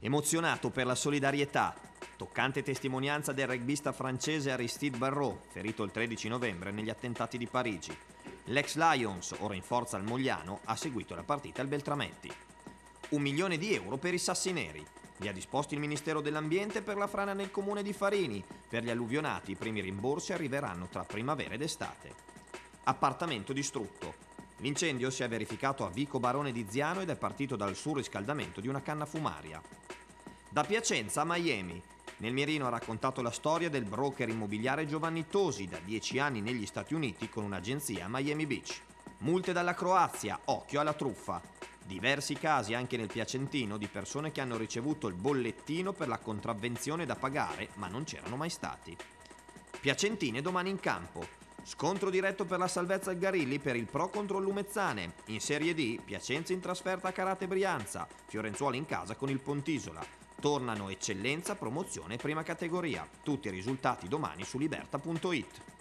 Emozionato per la solidarietà. Toccante testimonianza del rugbista francese Aristide Barrault, ferito il 13 novembre negli attentati di Parigi. L'ex Lions, ora in forza al Mogliano, ha seguito la partita al Beltrametti. 1 milione di euro per i sassi neri. Li ha disposti il Ministero dell'Ambiente per la frana nel comune di Farini. Per gli alluvionati i primi rimborsi arriveranno tra primavera ed estate. Appartamento distrutto. L'incendio si è verificato a Vico Barone di Ziano ed è partito dal surriscaldamento di una canna fumaria. Da Piacenza a Miami. Nel mirino ha raccontato la storia del broker immobiliare Giovanni Tosi, da 10 anni negli Stati Uniti con un'agenzia a Miami Beach. Multe dalla Croazia, occhio alla truffa. Diversi casi anche nel Piacentino di persone che hanno ricevuto il bollettino per la contravvenzione da pagare, ma non c'erano mai stati. Piacentine domani in campo. Scontro diretto per la salvezza al Garilli per il Pro contro il Lumezzane. In Serie D, Piacenza in trasferta a Carate Brianza, Fiorenzuola in casa con il Pontisola. Tornano Eccellenza, Promozione e Prima Categoria. Tutti i risultati domani su liberta.it.